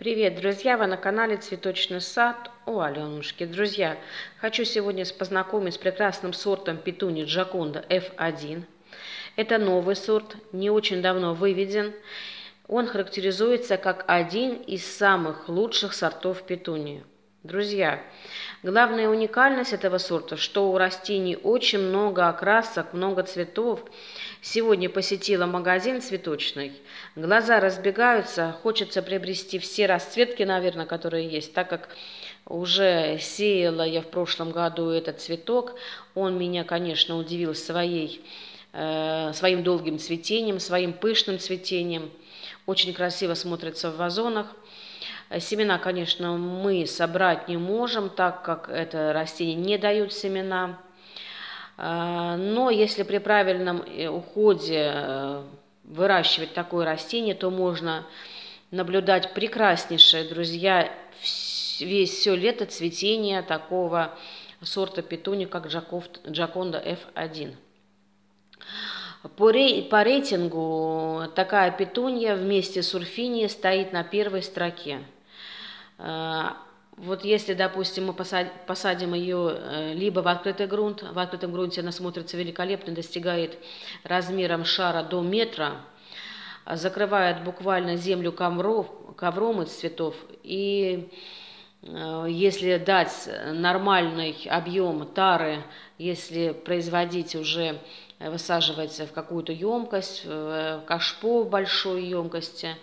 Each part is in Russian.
Привет, друзья! Вы на канале Цветочный сад у Аленушки. Друзья, хочу сегодня познакомить с прекрасным сортом петунии Джоконда F1. Это новый сорт, не очень давно выведен. Он характеризуется как один из самых лучших сортов петунии. Друзья, главная уникальность этого сорта, что у растений очень много окрасок, много цветов. Сегодня посетила магазин цветочный, глаза разбегаются, хочется приобрести все расцветки, наверное, которые есть, так как уже сеяла я в прошлом году этот цветок. Он меня, конечно, удивил своим долгим цветением, своим пышным цветением. Очень красиво смотрится в вазонах. Семена, конечно, мы собрать не можем, так как это растение не дают семена. Но если при правильном уходе выращивать такое растение, то можно наблюдать прекраснейшее, друзья, все лето цветение такого сорта петунии, как Джоконда F1. По рейтингу такая петунья вместе с урфинией стоит на первой строке. Вот если, допустим, мы посадим ее либо в открытый грунт, в открытом грунте она смотрится великолепно, достигает размером шара до метра, закрывает буквально землю ковром из цветов. И если дать нормальный объем тары, если производить уже, высаживать в какую-то емкость, в кашпо в большой емкости,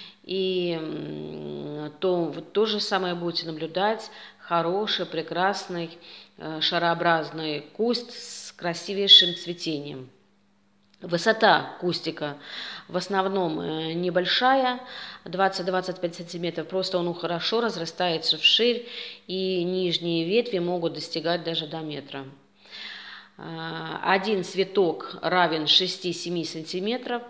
и то вы то же самое будете наблюдать. Хороший, прекрасный, шарообразный куст с красивейшим цветением. Высота кустика в основном небольшая, 20-25 сантиметров, просто он хорошо разрастается вширь, и нижние ветви могут достигать даже до метра. Один цветок равен 6-7 сантиметров.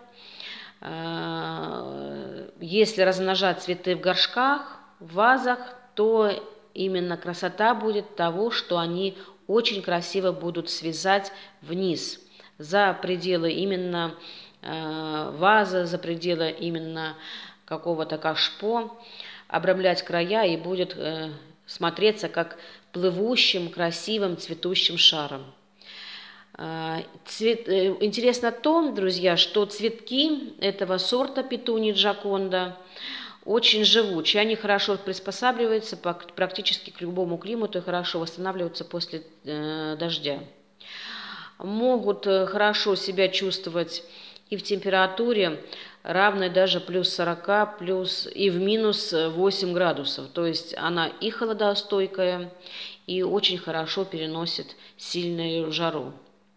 Если размножать цветы в горшках, в вазах, то именно красота будет того, что они очень красиво будут связать вниз, за пределы именно вазы, за пределы именно какого-то кашпо, обрамлять края и будет смотреться как плывущим, красивым, цветущим шаром. Интересно то, друзья, что цветки этого сорта петунии Джоконда очень живучие, они хорошо приспосабливаются практически к любому климату и хорошо восстанавливаются после дождя. Могут хорошо себя чувствовать и в температуре, равной даже плюс 40, плюс и в минус 8 градусов. То есть она и холодостойкая, и очень хорошо переносит сильную жару.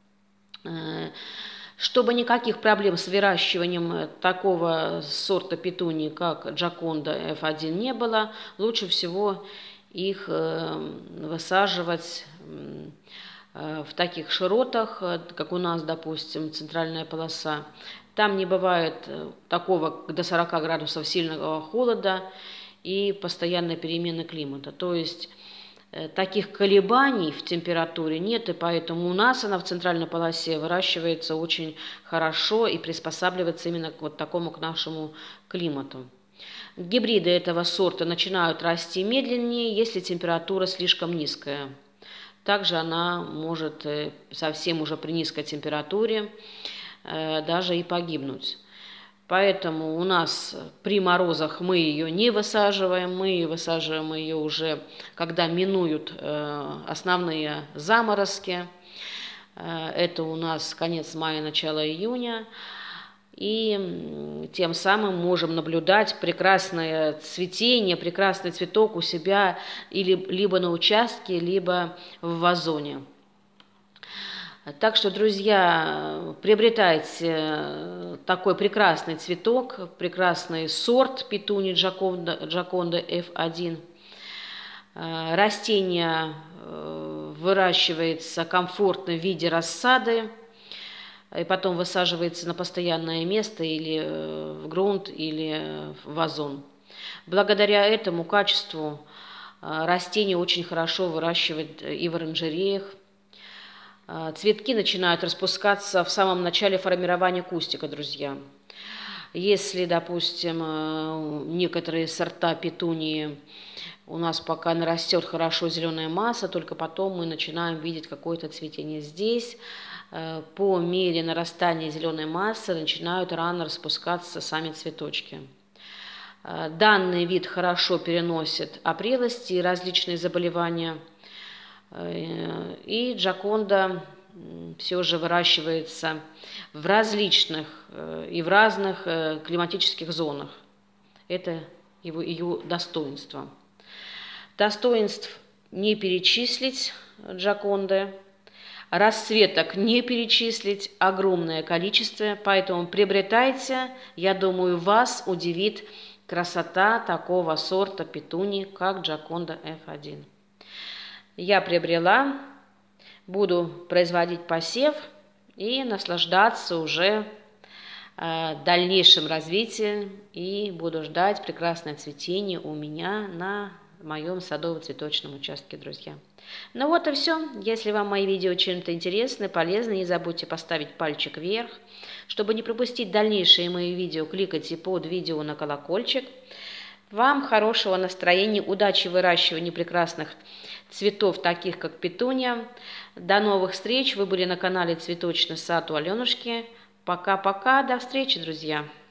Чтобы никаких проблем с выращиванием такого сорта петунии, как Джоконда F1, не было, лучше всего их высаживать в таких широтах, как у нас, допустим, центральная полоса. Там не бывает такого до 40 градусов сильного холода и постоянной перемены климата. То есть таких колебаний в температуре нет, и поэтому у нас она в центральной полосе выращивается очень хорошо и приспосабливается именно к вот такому, к нашему климату. Гибриды этого сорта начинают расти медленнее, если температура слишком низкая. Также она может совсем уже при низкой температуре даже и погибнуть. Поэтому у нас при морозах мы ее не высаживаем, мы высаживаем ее уже, когда минуют основные заморозки. Это у нас конец мая, начало июня. И тем самым можем наблюдать прекрасное цветение, прекрасный цветок у себя либо на участке, либо в вазоне. Так что, друзья, приобретайте такой прекрасный цветок, прекрасный сорт петунии Джоконда F1. Растение выращивается комфортно в виде рассады, и потом высаживается на постоянное место или в грунт, или в вазон. Благодаря этому качеству растение очень хорошо выращивать и в оранжереях. Цветки начинают распускаться в самом начале формирования кустика, друзья. Если, допустим, некоторые сорта петунии у нас пока нарастет хорошо зеленая масса, только потом мы начинаем видеть какое-то цветение здесь. По мере нарастания зеленой массы начинают рано распускаться сами цветочки. Данный вид хорошо переносит опрелости и различные заболевания. И Джоконда все же выращивается в различных и в разных климатических зонах. Это ее достоинство. Достоинств не перечислить Джоконды, расцветок не перечислить, огромное количество, поэтому приобретайте, я думаю, вас удивит красота такого сорта петунии, как Джоконда F1. Я приобрела, буду производить посев и наслаждаться уже дальнейшим развитием и буду ждать прекрасное цветение у меня на моем садово-цветочном участке, друзья. Ну вот и все. Если вам мои видео чем-то интересны, полезны, не забудьте поставить пальчик вверх. Чтобы не пропустить дальнейшие мои видео, кликайте под видео на колокольчик. Вам хорошего настроения, удачи в выращивании прекрасных цветов, таких как петуния. До новых встреч. Вы были на канале Цветочный сад у Аленушки. Пока-пока. До встречи, друзья.